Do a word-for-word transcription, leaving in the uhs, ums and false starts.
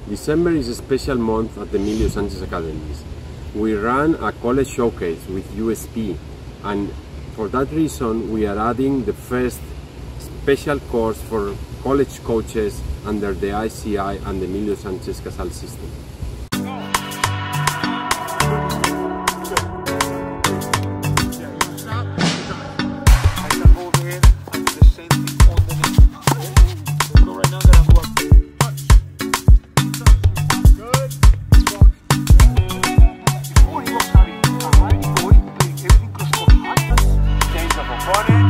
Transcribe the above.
December is a special month at the Emilio Sanchez Academies. We run a college showcase with U S P, and for that reason we are adding the first special course for college coaches under the I C I and the Emilio Sanchez Casal system. Morning.